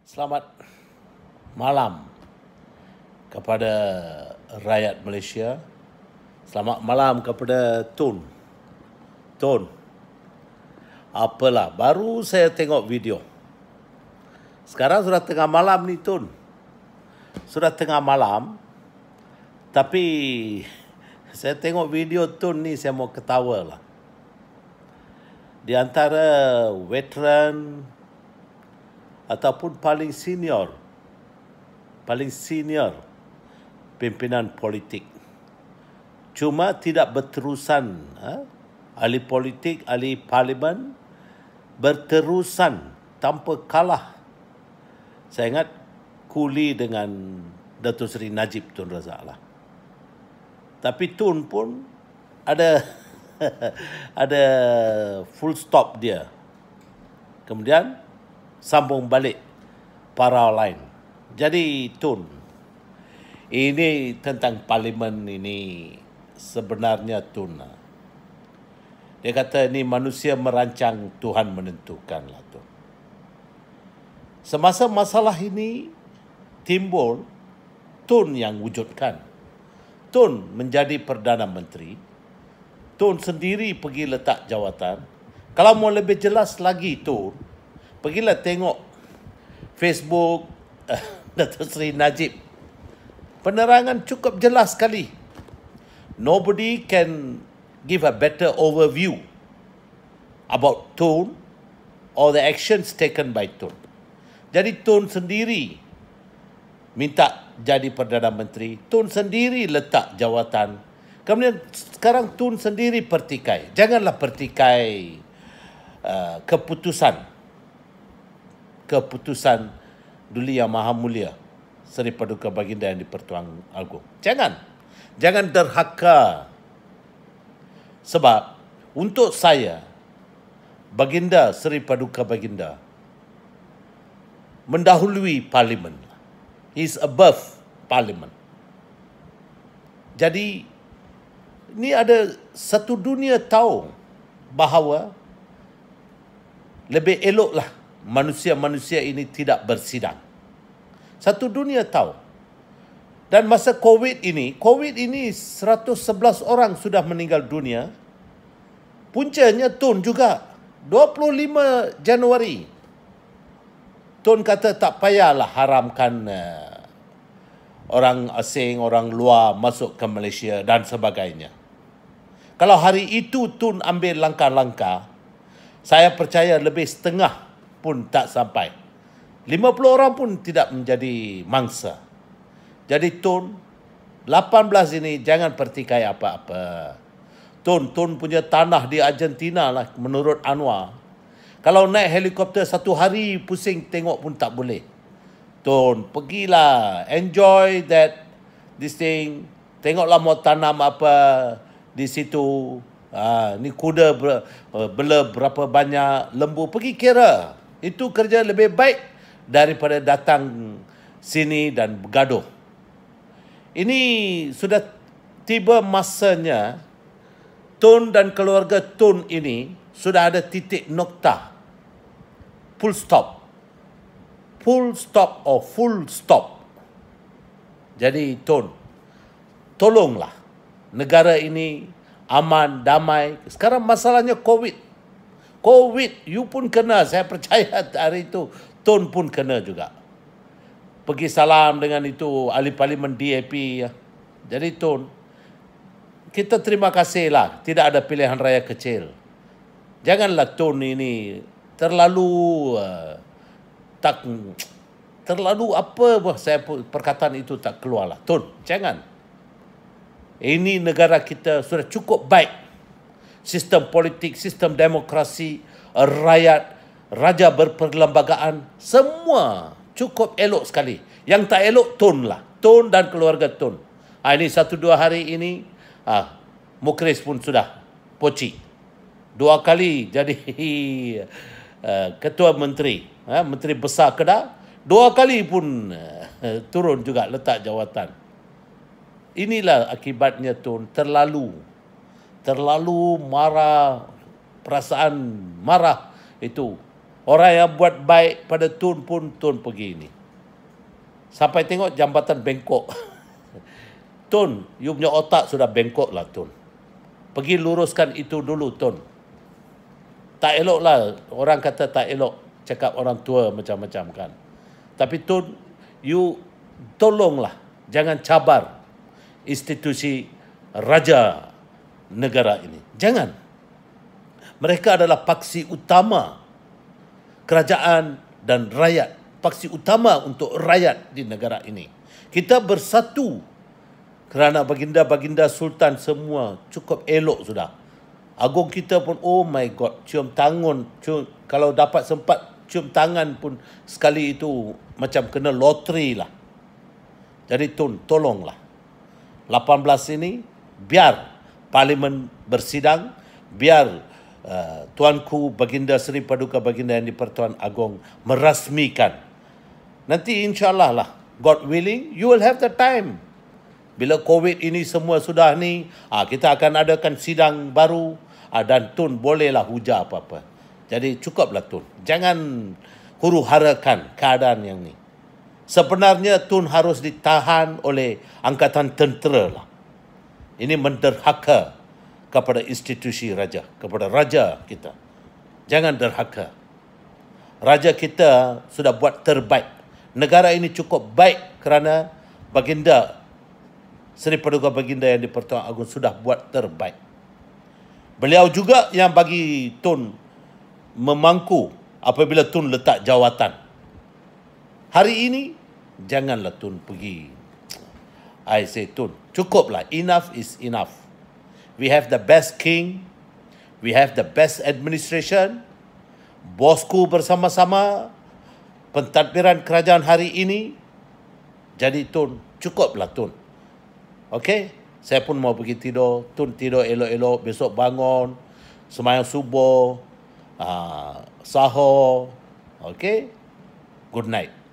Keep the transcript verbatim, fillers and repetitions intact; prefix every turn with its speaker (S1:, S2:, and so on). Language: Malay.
S1: Selamat malam kepada rakyat Malaysia. Selamat malam kepada Tun. Tun, apalah, baru saya tengok video. Sekarang sudah tengah malam ni, Tun. Sudah tengah malam. Tapi saya tengok video Tun ni, saya mau ketawa lah. Di antara veteran ataupun paling senior, paling senior pimpinan politik. Cuma tidak berterusan, ha? ahli politik, ahli parlimen berterusan tanpa kalah. Saya ingat kuli dengan Datuk Seri Najib Tun Razak lah. Tapi Tun pun ada ada full stop dia. Kemudian sambung balik para lain. Jadi Tun, ini tentang parlimen ini sebenarnya Tun. Dia kata ini manusia merancang, Tuhan menentukan lah Tun. Semasa masalah ini timbul, Tun yang wujudkan. Tun menjadi Perdana Menteri. Tun sendiri pergi letak jawatan. Kalau mau lebih jelas lagi Tun, pergilah tengok Facebook uh, Datuk Seri Najib. Penerangan cukup jelas sekali. Nobody can give a better overview about Tun or the actions taken by Tun. Jadi Tun sendiri minta jadi Perdana Menteri. Tun sendiri letak jawatan. Kemudian sekarang Tun sendiri pertikai. Janganlah pertikai uh, keputusan. Keputusan Duli Yang Maha Mulia Seri Paduka Baginda yang di-Pertuan Agong. Jangan. Jangan derhaka. Sebab untuk saya, Baginda Seri Paduka Baginda mendahului parlimen. He is above parlimen. Jadi ini ada satu dunia tahu bahawa lebih eloklah manusia-manusia ini tidak bersidang. Satu dunia tahu. Dan masa COVID ini, COVID ini seratus sebelas orang sudah meninggal dunia. Puncanya Tun juga. dua puluh lima Januari. Tun kata tak payahlah haramkan uh, orang asing, orang luar masuk ke Malaysia dan sebagainya. Kalau hari itu Tun ambil langkah-langkah, saya percaya lebih setengah pun tak sampai. lima puluh orang pun tidak menjadi mangsa. Jadi Tun, lapan belas ini jangan pertikai apa-apa. Tun, Tun punya tanah di Argentina lah menurut Anwar. Kalau naik helikopter satu hari pusing tengok pun tak boleh. Tun, pergilah. Enjoy that, this thing. Tengoklah mau tanam apa di situ. Ha, ni kuda ber, bela berapa banyak, lembu. Pergi kira. Itu kerja lebih baik daripada datang sini dan bergaduh. Ini sudah tiba masanya Tun dan keluarga Tun ini sudah ada titik nokta. Full stop. Full stop or full stop. Jadi Tun, tolonglah negara ini aman, damai. Sekarang masalahnya COVID. COVID, you pun kena. Saya percaya hari itu Tun pun kena juga. Pergi salam dengan itu ahli parlimen D A P. Ya. Jadi Tun, kita terima kasihlah. Tidak ada pilihan raya kecil. Janganlah Tun ini terlalu uh, tak terlalu apa saya perkataan itu tak keluarlah. Tun, jangan. Ini negara kita sudah cukup baik. Sistem politik, sistem demokrasi, rakyat, raja berperlembagaan, semua cukup elok sekali. Yang tak elok, Tun lah. Tun dan keluarga Tun. Ha, ini satu dua hari ini, ha, Mukris pun sudah poci. Dua kali jadi uh, ketua menteri, ha, menteri besar Kedah. Dua kali pun uh, turun juga letak jawatan. Inilah akibatnya Tun, terlalu terlalu marah, perasaan marah itu Orang yang buat baik pada Tun pun Tun pergi ini. Sampai tengok jambatan bengkok. Tun, you punya otak sudah bengkok lah Tun. Pergi luruskan itu dulu Tun. Tak elok lah. Orang kata tak elok. Cakap orang tua macam-macam kan. Tapi Tun, you tolonglah. Jangan cabar institusi raja negara ini. Jangan. Mereka adalah paksi utama kerajaan dan rakyat. Paksi utama untuk rakyat di negara ini. Kita bersatu kerana baginda-baginda sultan semua cukup elok sudah. Agung kita pun, oh my God, cium tangan. Cium, kalau dapat sempat cium tangan pun sekali itu macam kena loteri lah. Jadi Tun, tolonglah. lapan belas ini, biar parlimen bersidang, biar uh, Tuanku Baginda Seri Paduka Baginda Yang di-Pertuan Agong merasmikan. Nanti insyaAllah lah, God willing, you will have the time. Bila COVID ini semua sudah ni, ah, kita akan adakan sidang baru, ah, dan Tun bolehlah hujah apa-apa. Jadi cukuplah Tun. Jangan huru-harakan keadaan yang ni. Sebenarnya Tun harus ditahan oleh angkatan tentera lah. Ini menderhaka kepada institusi raja, kepada raja kita. Jangan derhaka. Raja kita sudah buat terbaik. Negara ini cukup baik kerana Baginda Seri Paduka Baginda Yang di-Pertuan Agong sudah buat terbaik. Beliau juga yang bagi Tun memangku apabila Tun letak jawatan. Hari ini, janganlah Tun pergi. I say, Tun, cukuplah. Enough is enough. We have the best king. We have the best administration. Bosku bersama-sama. Pentadbiran kerajaan hari ini. Jadi Tun, cukuplah Tun. Okey? Saya pun mau pergi tidur. Tun tidur elok-elok. Besok bangun. Sembahyang subuh. Uh, sahur. Okey? Good night.